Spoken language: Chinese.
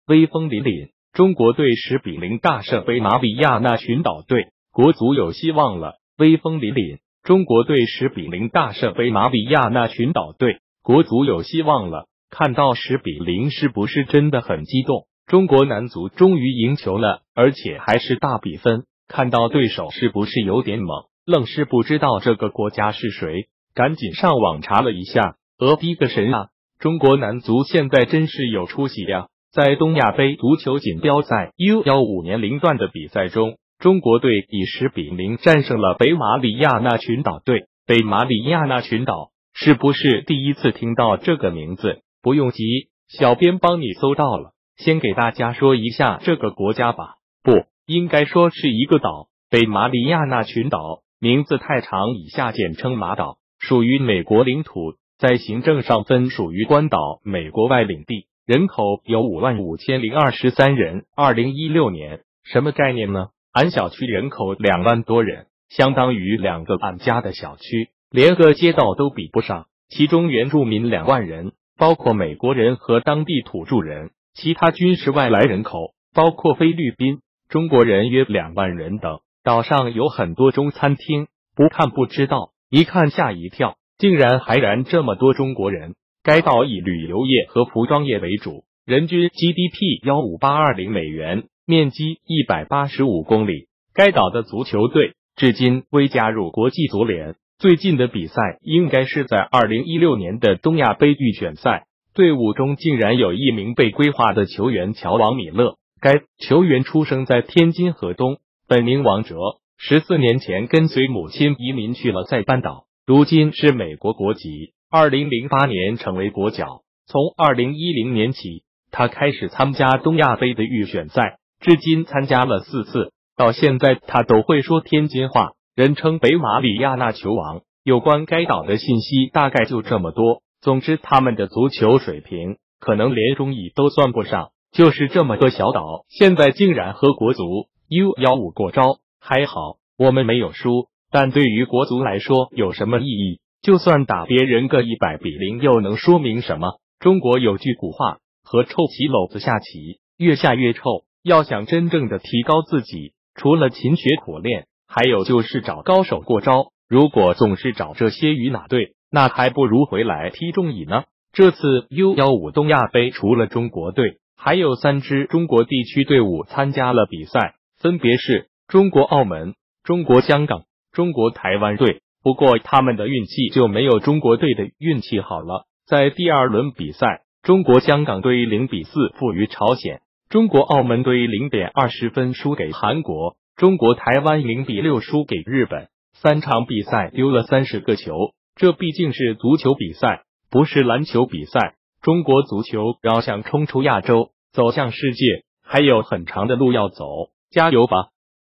威风凛凛，中国队10-0大胜北马里亚纳群岛队，国足有希望了。威风凛凛，中国队10-0大胜北马里亚纳群岛队，国足有希望了。看到10-0是不是真的很激动？中国男足终于赢球了，而且还是大比分。看到对手是不是有点猛？愣是不知道这个国家是谁，赶紧上网查了一下，逼个神啊！中国男足现在真是有出息呀！在东亚杯足球锦标赛 U15年龄段的比赛中，中国队以10-0战胜了北马里亚纳群岛队。北马里亚纳群岛是不是第一次听到这个名字？不用急，小编帮你搜到了。先给大家说一下这个国家吧，不应该说是一个岛。北马里亚纳群岛名字太长，以下简称马岛，属于美国领土，在行政上分属于关岛美国外领地，人口有55023人。2016年什么概念呢？俺小区人口2万多人，相当于2个俺家的小区，连个街道都比不上。其中原住民2万人，包括美国人和当地土著人，其他均是外来人口，包括菲律宾、中国人约2万人等。岛上有很多中餐厅，不看不知道，一看吓一跳，竟然还然这么多中国人。该岛以旅游业和服装业为主，人均 GDP 15820美元，面积185公里。该岛的足球队至今未加入国际足联，最近的比赛应该是在2016年的东亚杯预选赛，队伍中竟然有一名被规划的球员乔王米勒。该球员出生在天津河东，本名王哲，14年前跟随母亲移民去了塞班岛，如今是美国国籍。2008年成为国脚，从2010年起，他开始参加东亚杯的预选赛，至今参加了4次，到现在他都会说天津话，人称北马里亚纳球王。有关该岛的信息大概就这么多。总之，他们的足球水平可能连中乙都算不上，就是这么个小岛，现在竟然和国足U15过招。还好我们没有输，但对于国足来说有什么意义？就算打别人个100-0又能说明什么？中国有句古话，和臭棋篓子下棋，越下越臭。要想真正的提高自己，除了勤学苦练，还有就是找高手过招。如果总是找这些鱼哪队，那还不如回来踢中乙呢。这次 U15 东亚杯除了中国队，还有3支中国地区队伍参加了比赛，分别是中国澳门、中国香港、中国台湾队。不过他们的运气就没有中国队的运气好了。在第2轮比赛，中国香港队0-4负于朝鲜，中国澳门队0.20分输给韩国，中国台湾0-6输给日本。3场比赛丢了30个球，这毕竟是足球比赛，不是篮球比赛。中国足球要想冲出亚洲，走向世界，还有很长的路要走，加油吧！